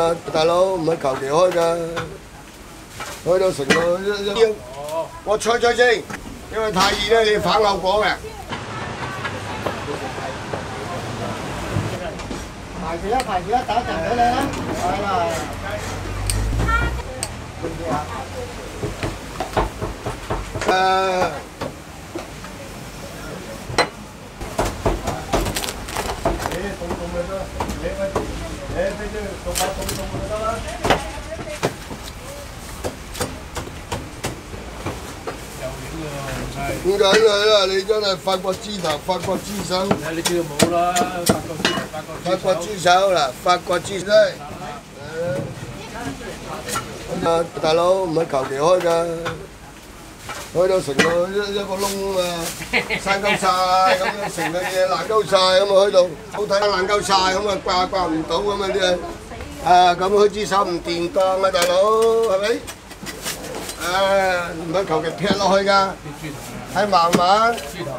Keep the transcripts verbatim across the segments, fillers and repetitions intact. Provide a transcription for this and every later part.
啊，大佬唔係求其開㗎，開到成個一一。我吹吹先，因為太熱咧，你反後果嘅。 排住啦，排住啦，打陣俾你啦，係啦。 誒。 唔緊係啦，你真係法國之頭，法國之首。 你叫冇啦，法國之頭，法國法國之首啦，法國之首。啊，大佬唔係求其開㗎，開到成個一一個窿啊，生鳩晒咁樣，成個嘢爛鳩晒咁啊，開到好睇爛鳩晒咁啊，掛掛唔到咁啊啲啊，啊咁開支手唔掂當啊，大佬係咪？啊，唔係求其劈落去㗎。 係慢慢，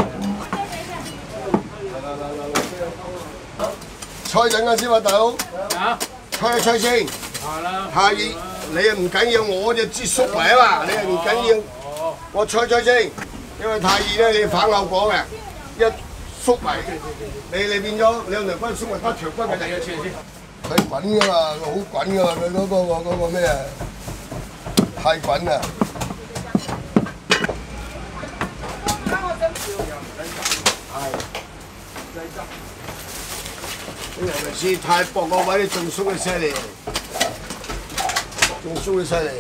吹陣間先喎，大佬。啊！吹一吹先。係啦。下熱你又唔緊要，我就知縮埋啊嘛，你又唔緊要。哦。我吹吹先，因為太熱咧，你反後果嘅，一縮埋，你你變咗兩條骨縮埋得條骨嘅。第一次先。佢滾㗎嘛，好滾㗎嘛，佢嗰個嗰個咩啊？太滾啦！ 你尤其是太薄個位，你仲鬆得犀利，仲鬆得犀利。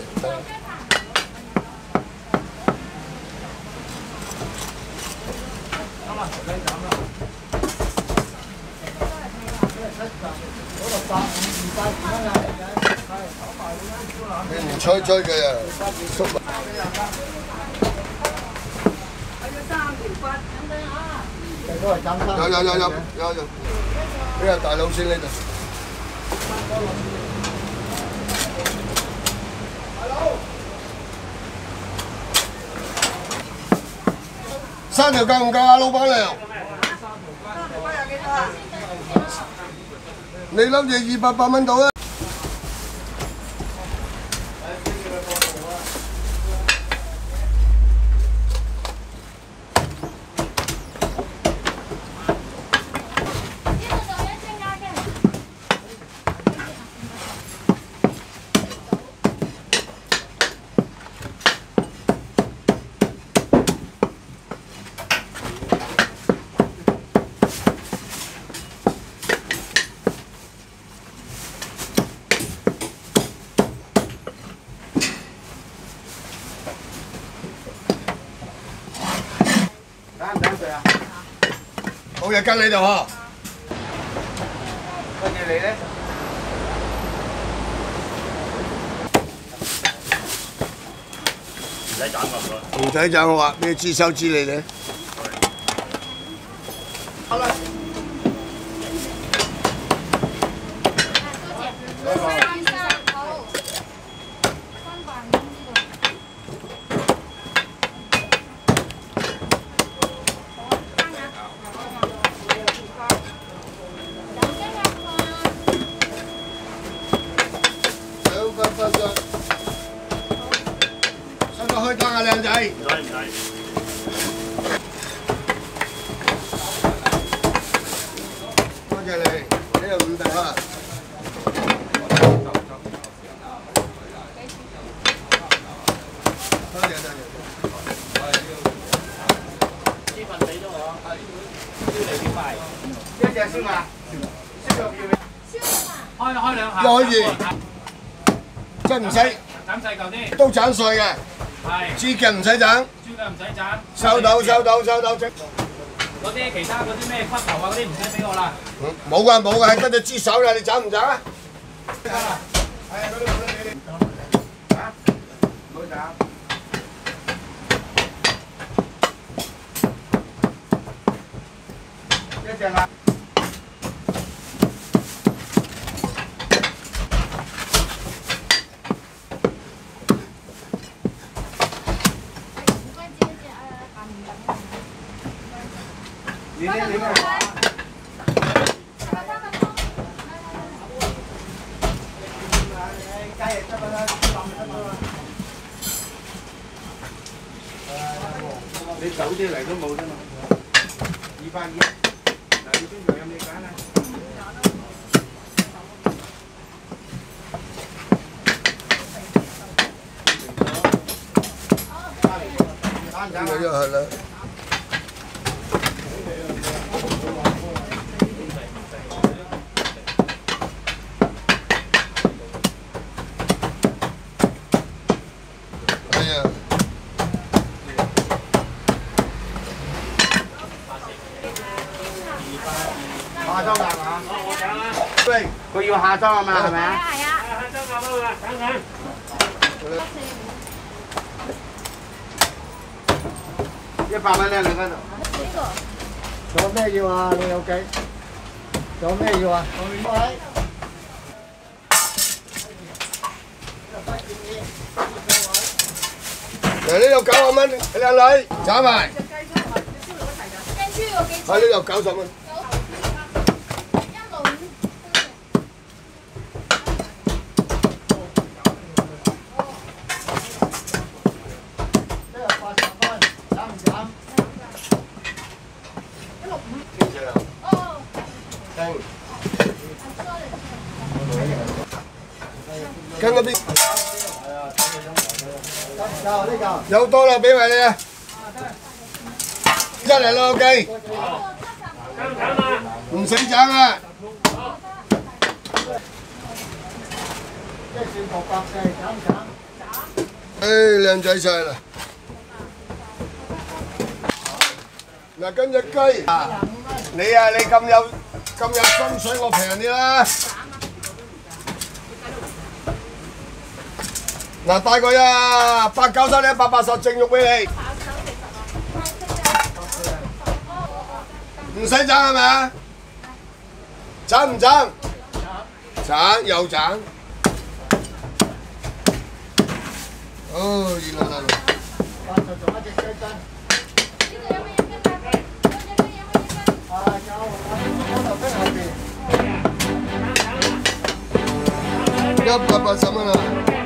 你唔吹吹佢啊，縮埋。有有有有有有。 呢個大佬先呢度。三條夠唔夠啊，老闆娘？你諗住二百八蚊到啊？冇嘢跟你度嗬。跟住你咧？唔使斬㗎，唔使斬我話，咩知收知你咧？好啦。使唔使開燈啊，靚仔？唔使唔使。多謝你，呢個五百啊。多謝多謝。呢份俾咗我，燒嚟幾塊？一隻燒嘛？燒肉要。開開兩下。可以。真唔使。斬細嚿啲。都斬碎嘅。係。豬腳唔使斬。豬腳唔使斬。收到收到收到。嗰啲其他嗰啲咩骨頭啊嗰啲唔使俾我啦。冇㗎冇㗎，係得隻豬手啦，你斬唔斬啊？得啦。係啊，嗰啲嗰啲俾你。嚇？唔好斬。一隻啦。你呢？你呢？ 手啲嚟都冇啫嘛。二百二，嗱你邊度有咩揀啊？ 呢個就係啦。係啊。下週㗎嘛？我揀啦。喂，佢要下週啊嘛，係咪啊？係啊。下週夾啊嘛，等等。一百蚊咧，你嗰度。呢個。仲有咩要啊？你有計？仲有咩要啊？喂。嗱，呢度九十蚊，靚女，斬埋。係呢度九十蚊。跟嗰邊有多啦，俾埋你啊！一嚟咯，OK。唔使斬啊！誒，靚仔晒啦！嗱，跟隻雞啊，你啊，你咁有咁有心水，我平啲啦。嗱，大個呀，八九十你一百八十正肉俾你，唔使斬係咪啊？斬唔斬？斬又斬。哦，原來係。八十仲一隻雞胗。呢個有冇嘢跟啊？嗰隻雞有冇嘢跟？啊，有，我頭跟後邊。一百八十蚊啊！